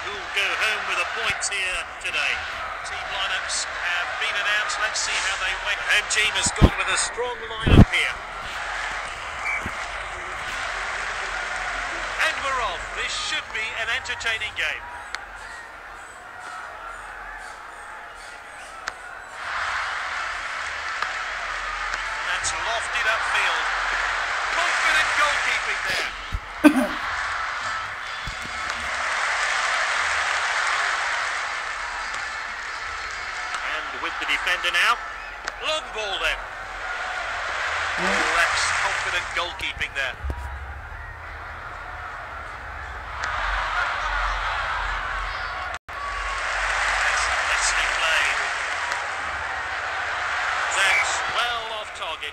who'll go home with the points here today. Team lineups have been announced. Let's see how they went. Home team has gone with a strong lineup here. And we're off. This should be an entertaining game. That's lofted upfield. Confident goalkeeping there. And with the defender now. Long ball then. Oh, that's confident goalkeeping there. That's nicely played. That's well off target.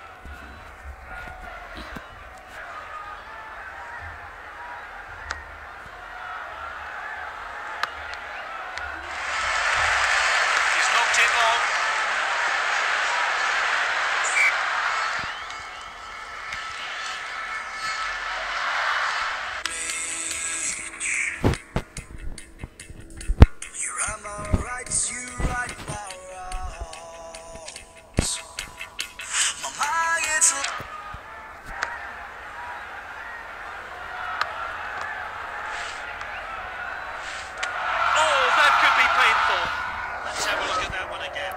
Let's have a look at that one again.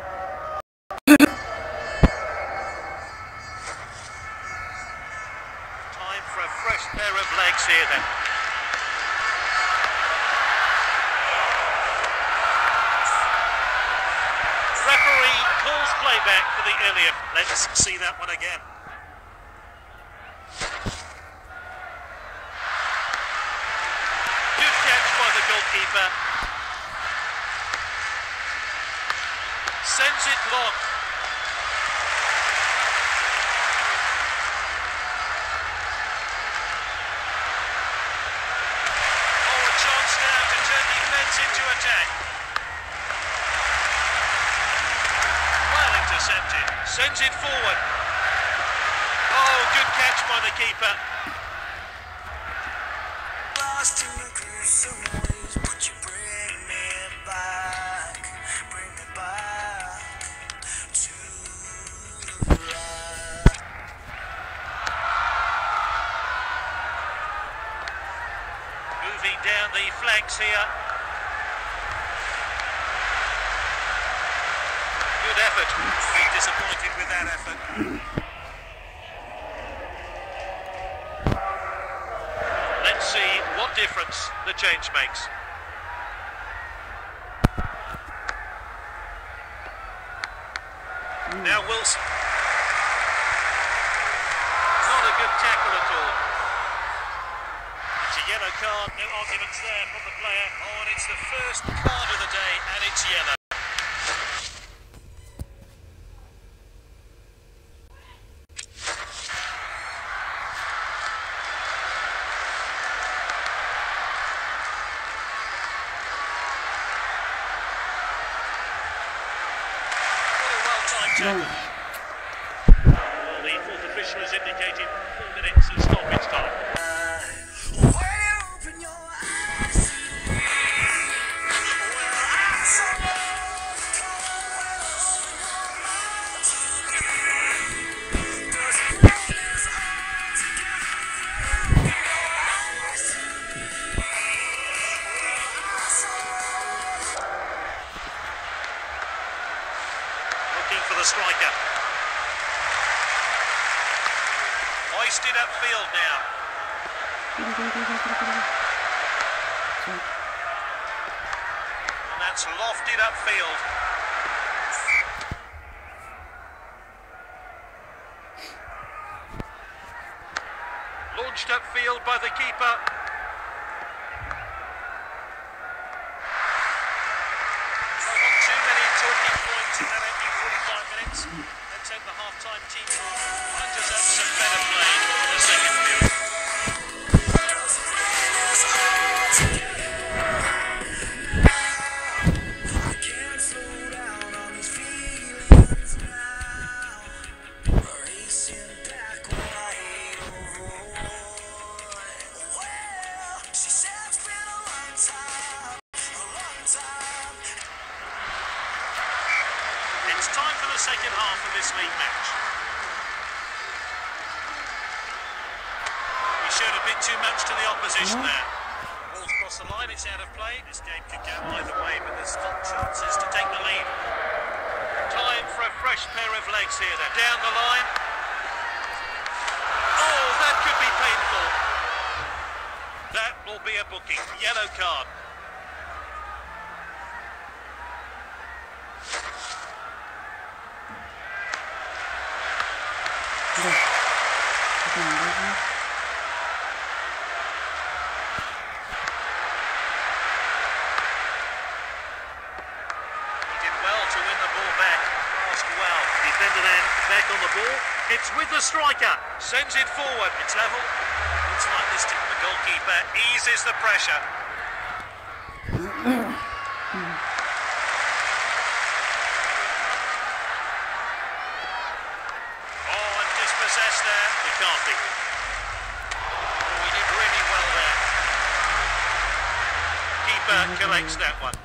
Time for a fresh pair of legs here then. Referee calls playback for the earlier. Let's see that one again. Good catch by the goalkeeper. Sends it long. Oh, a chance now to turn defence into attack. Well intercepted. Sends it forward. Oh, good catch by the keeper. Lost in the gruesome ways, would you bring me back? Bring me back to the light. Moving down the flanks here. Good effort. Be disappointed with that effort. Let's see what difference the change makes. Now Wilson. Not a good tackle at all. It's a yellow card, no arguments there from the player. Oh, and it's the first card of the day, and it's yellow. Well, the fourth official has indicated 4 minutes of stoppage time. For the striker. Hoisted upfield now. And that's lofted upfield. Launched upfield by the keeper. Let's hope the half-time team will conjure up some better play in the second period. I can't slow down on these feelings now. Racing back when I avoid. second half of this league match. He showed a bit too much to the opposition there. Ball's across the line, it's out of play. This game could go either way, but there's still chances to take the lead. Time for a fresh pair of legs here then. Down the line. Oh, that could be painful. That will be a booking. Yellow card. Back on the ball, it's with the striker, sends it forward, it's level. Looks like this time the goalkeeper eases the pressure. Oh, and dispossessed there, McCarthy. Oh, he did really well there. Keeper collects that one.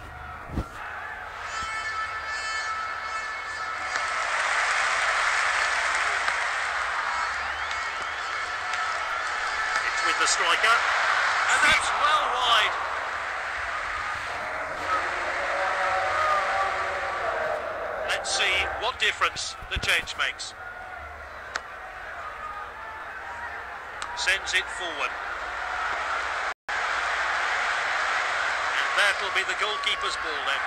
With the striker, and that's well wide. Let's see what difference the change makes. Sends it forward. And that'll be the goalkeeper's ball then.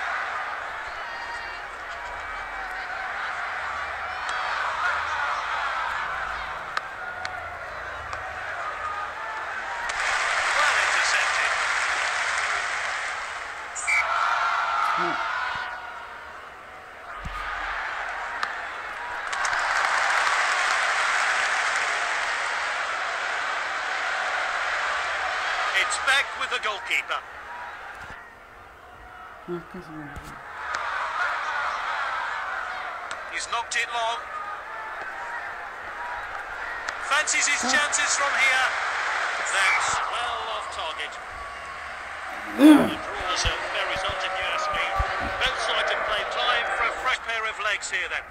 It's back with the goalkeeper. He's knocked it long. Fancies his chances from here. That's well off target. The draws are very result if you ask me. Both sides have played time for a fresh pair of legs here then.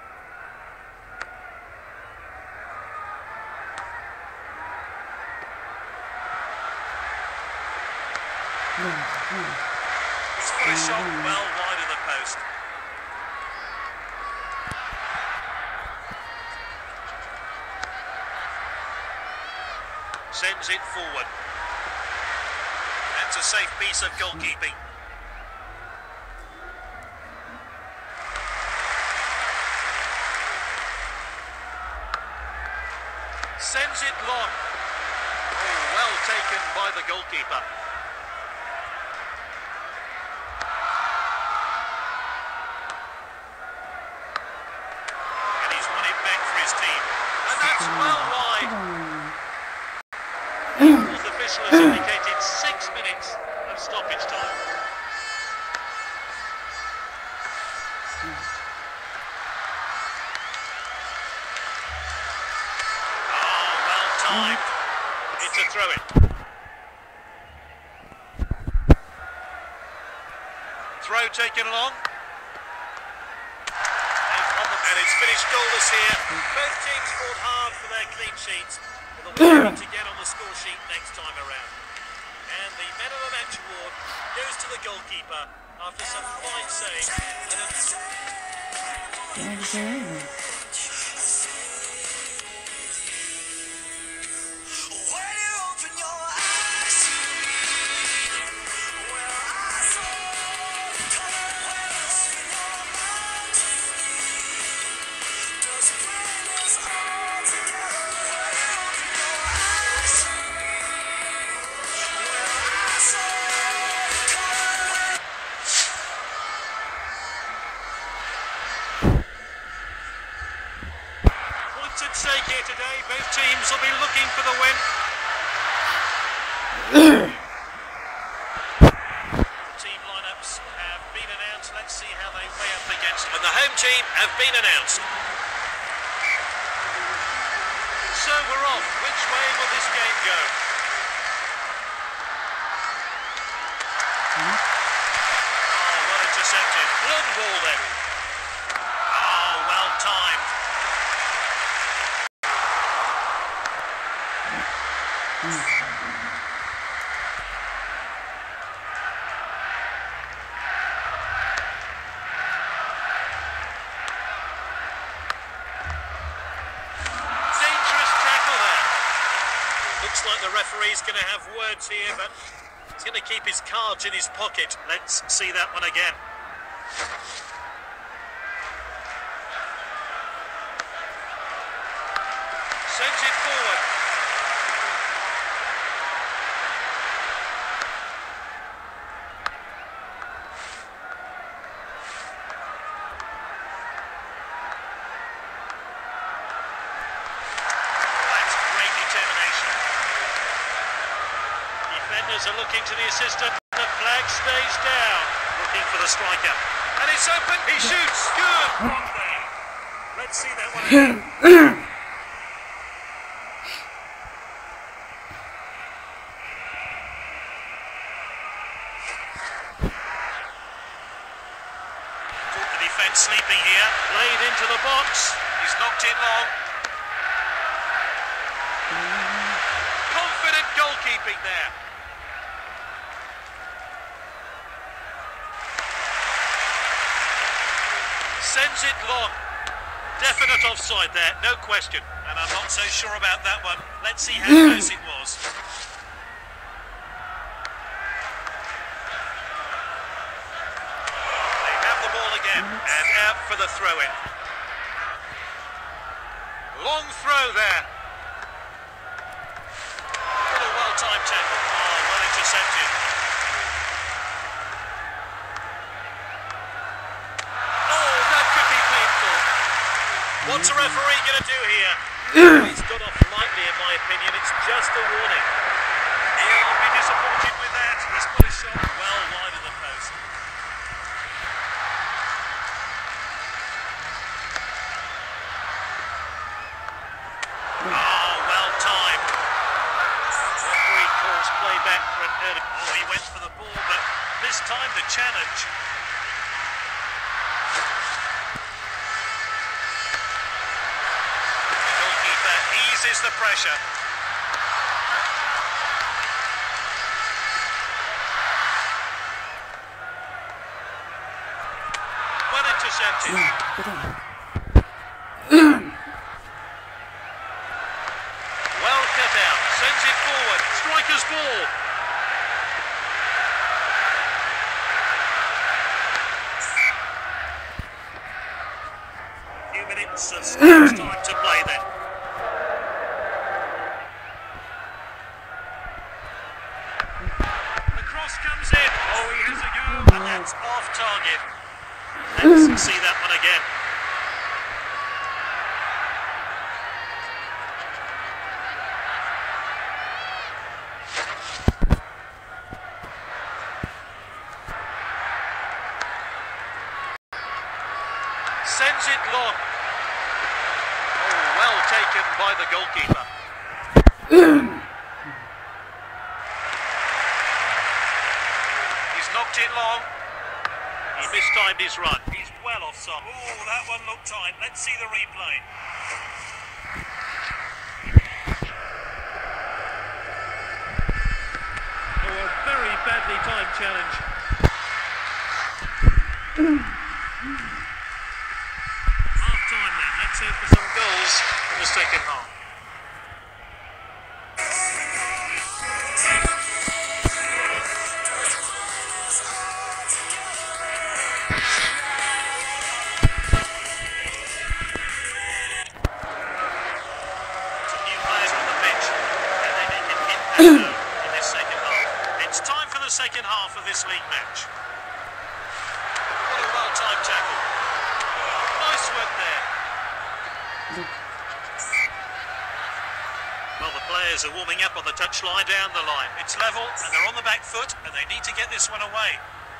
He's put a shot well wide of the post. Sends it forward. That's a safe piece of goalkeeping. Sends it long. Oh, well taken by the goalkeeper. And he's won it back for his team. And that's well wide. The fourth official has indicated 6 minutes of stoppage time. Oh, well timed. It's a throw-in. Throw taken along. And it's finished goalless here. Both teams fought hard for their clean sheets. The winner to get on the score sheet next time around. And the Man of the Match award goes to the goalkeeper after some fine save. At stake here today, both teams will be looking for the win. Team lineups have been announced. Let's see how they weigh up against them. And the home team have been announced. So we're off. Which way will this game go? Oh, well intercepted. Long ball then. Oh, well timed. Looks like the referee's going to have words here, but he's going to keep his cards in his pocket. Let's see that one again. Sends it forward. That's great determination. Defenders are looking to the assistant. The flag stays down. Looking for the striker. And it's open. He shoots. Good. Block there. Let's see that one again. Defence sleeping here. Played into the box. He's knocked it long. Confident goalkeeping there. Sends it long. Definite offside there, no question. And I'm not so sure about that one. Let's see how close it was. They have the ball again, and out for the throw-in. Long throw there. What a well-timed tackle. Oh, well intercepted. What's a referee going to do here? He's got off lightly, in my opinion. It's just a warning. He'll be disappointed with that. He's put a shot well wide of the post. Oh, well timed. Referee calls play back for an early. Oh, he went for the ball, but this time the challenge. Eases the pressure. Well intercepted. Well cut out. Sends it forward. Striker's ball. A few minutes of stoppage time to play then. Comes in. Oh, he has a go. And that's off target. Let's see that one again. Sends it long. Oh, well taken by the goalkeeper. Knocked it long. He mistimed his run. He's well offside. Oh, that one looked tight. Let's see the replay. Oh, a very badly timed challenge. Half time then. Let's hope for some goals in the second half. In this second half. It's time for the second half of this league match. What a well-timed tackle. Nice work there. Well, the players are warming up on the touchline down the line. It's level and they're on the back foot and they need to get this one away.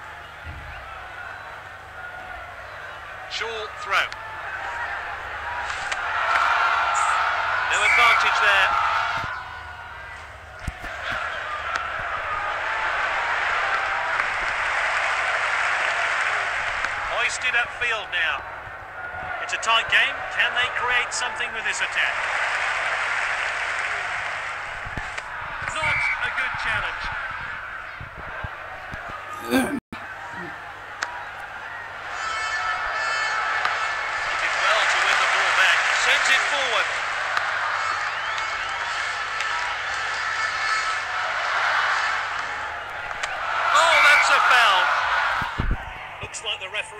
Short throw. No advantage there. Hoisted upfield now. It's a tight game. Can they create something with this attack?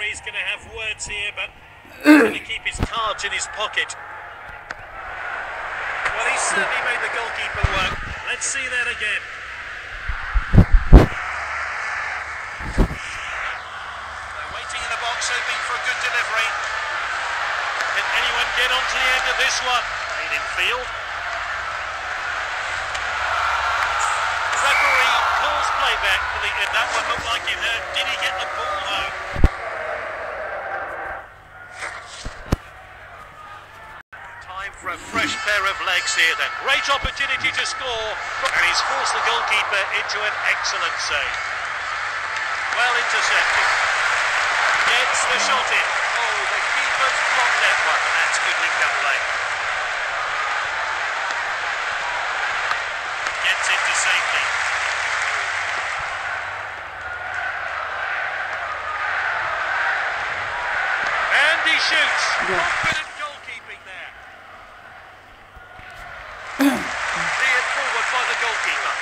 referee's going to have words here, but he's going to keep his cards in his pocket. Well, he's certainly made the goalkeeper work. Let's see that again. They're waiting in the box, hoping for a good delivery. Can anyone get on to the end of this one? Played in field. Referee calls playback for the end. That one looked like it hurt. Did he get the ball though? Time for a fresh pair of legs here then. Great opportunity to score. And he's forced the goalkeeper into an excellent save. Well intercepted. Gets the shot in. Oh, the keeper's blocked that one. That's good link-up play. Gets it to safety. And he shoots. Confident goalkeeping there. Cleared forward by the goalkeeper.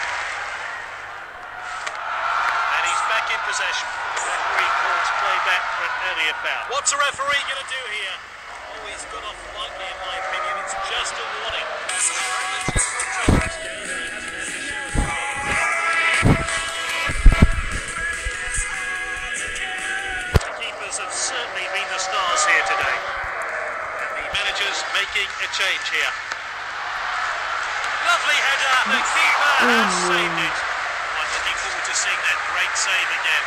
And he's back in possession. The referee calls play back for an earlier foul. What's a referee going to do here? Oh, he's got off lightly in my opinion. It's just a warning. Have certainly been the stars here today, and the manager's making a change here. Lovely header, the keeper has saved it. I'm looking forward to seeing that great save again.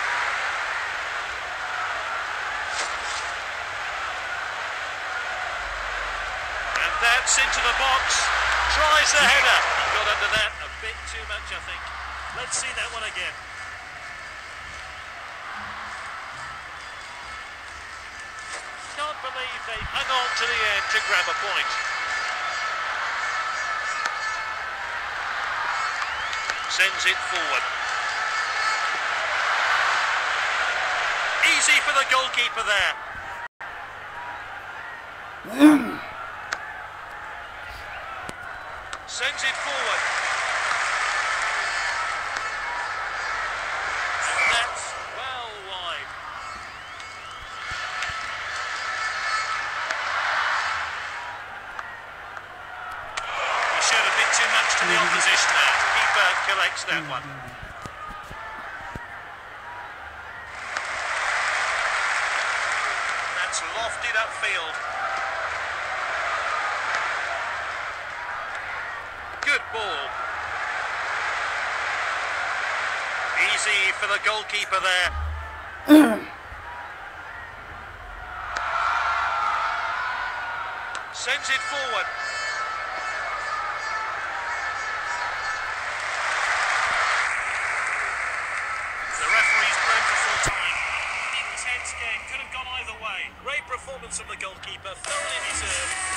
And that's into the box, tries the header. He got under that a bit too much, I think. Let's see that one again. Can't believe they hung on to the end to grab a point. Sends it forward. Easy for the goalkeeper there. Sends it forward. And that's well wide. Showed a bit too much to the opposition there. Keeper collects that one. That's lofted upfield. Good ball. Easy for the goalkeeper there. Sends it forward. Could have gone either way. Great performance from the goalkeeper, thoroughly deserved.